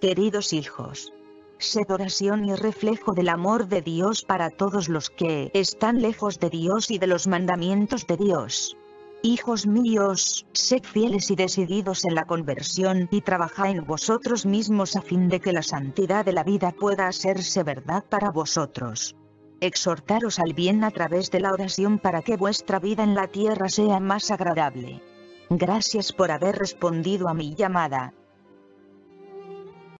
Queridos hijos, sed oración y reflejo del amor de Dios para todos los que están lejos de Dios y de los mandamientos de Dios. Hijos míos, sed fieles y decididos en la conversión y trabajad en vosotros mismos a fin de que la santidad de la vida pueda hacerse verdad para vosotros. Exhortaros al bien a través de la oración para que vuestra vida en la tierra sea más agradable. Gracias por haber respondido a mi llamada.